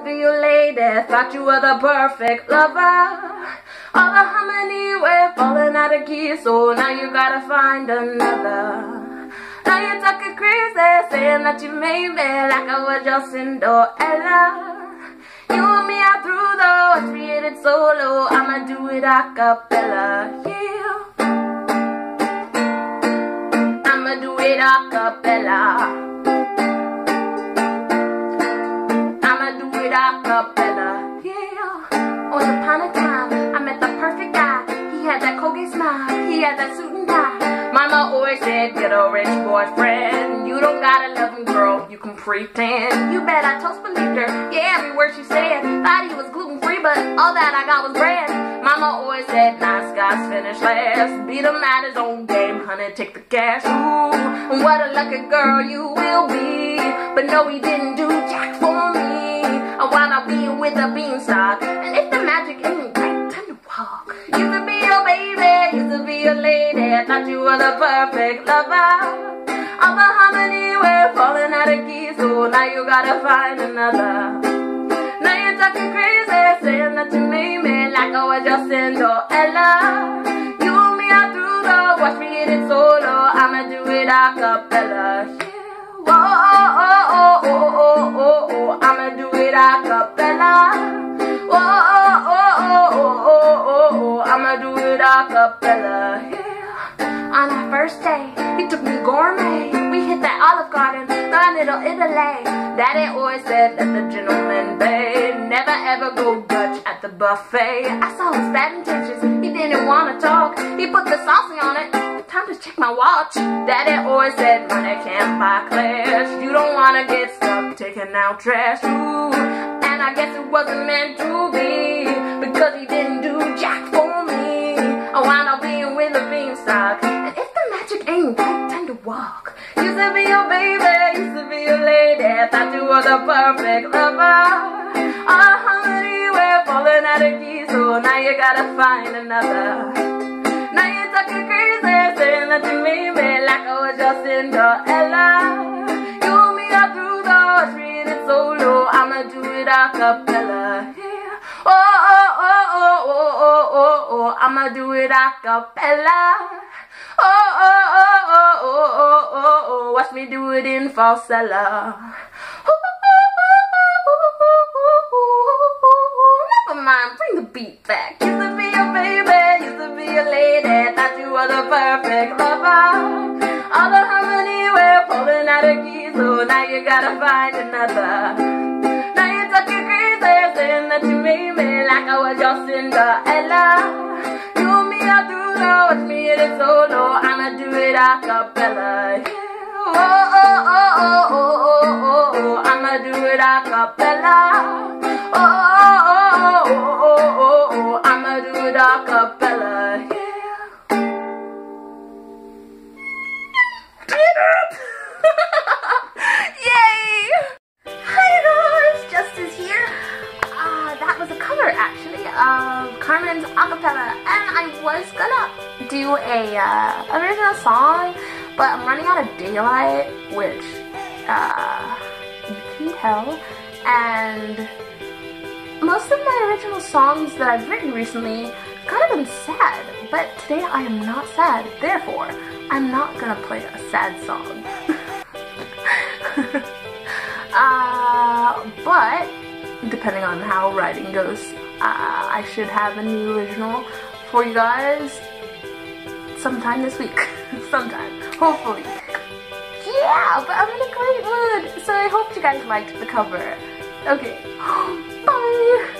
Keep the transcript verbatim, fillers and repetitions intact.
be your lady, thought you were the perfect lover. All the harmony were falling out of key, so now you gotta find another. Now you're talking crazy, saying that you made me like I was your Cinderella. You and me are through though, I created solo, I'ma do it acapella, yeah. I'ma do it acapella. I'ma do it acapella, yeah. Once upon a time, I met the perfect guy. He had that Colgate smile, he had that suit and tie. Mama always said, get a rich boyfriend. You don't gotta love him, girl, you can pretend. You bet I toast believed her, yeah, every word she said. Thought he was gluten-free, but all that I got was bread. Mama always said, nice guys finish last. Beat him at his own game, honey, take the cash. Ooh, what a lucky girl you will be. But no, he didn't do jack for me. I wound up being with a beanstalk. And if the magic ain't right, time to walk. Used to be your baby, used to be your lady. I thought you were the perfect lover. All the harmony were falling out of key, so now you gotta find another. Now you're talking crazy, saying that you made me like I was your Cinderella. You and me are through though, watch me hit it solo, I'ma do it acapella, yeah. Whoa, oh, oh, oh, oh, oh, oh, oh, I'ma do it acapella. Whoa, oh, oh, oh, oh, oh, oh, oh, I'ma do it acapella, yeah. On our first day, he took me gourmet. We hit that Olive Garden, the little Italy. Daddy always said that the gentleman babe never ever go Dutch at the buffet. I saw his bad intentions, he didn't want to talk. He put the saucing on it, time to check my watch. Daddy always said money can't buy class. You don't want to get stuck taking out trash. Ooh, and I guess it wasn't meant to be, because he didn't do jack for me. I wound up being with a beanstalk. And if the magic ain't right, time to walk. Used to be your baby, used to be your lady. Thought you were the perfect lover. All harmony we're falling out of key, so now you gotta find another. Now you're talking crazy, saying that you made me like I was your Cinderella. You and me are through though, treat it solo, I'ma do it acapella, yeah. Oh, oh, oh, oh, oh, oh, oh, oh, I'ma do it acapella. Oh, oh, oh, oh, oh, oh, oh, oh, watch me do it in falsetto. Never mind, bring the beat back. Used to be your baby, used to be your lady. Thought you were the perfect lover. All the harmony we're falling out of key, so now you gotta find another. Now you're talking crazy, saying that you made me like I was your Cinderella. You and me are through though, watch me hit it solo, I'ma do it acapella, yeah. Oh, oh, oh, oh, oh, oh, oh, oh, I'ma do it acapella. Oh, oh, oh, oh, oh, oh, oh, I'ma do it acapella, yeah. Yay! Hi guys, Justice here. Uh, that was a cover actually of Karmin's Acapella, and I was gonna do a uh, original song, but I'm running out of daylight, which uh, you can tell, and most of my original songs that I've written recently kind of been sad, but today I am not sad, therefore I'm not gonna play a sad song. uh, but depending on how writing goes, uh, I should have a new original for you guys sometime this week. Sometime, hopefully. Yeah, but I'm in a great mood, so I hope you guys liked the cover. Okay, bye!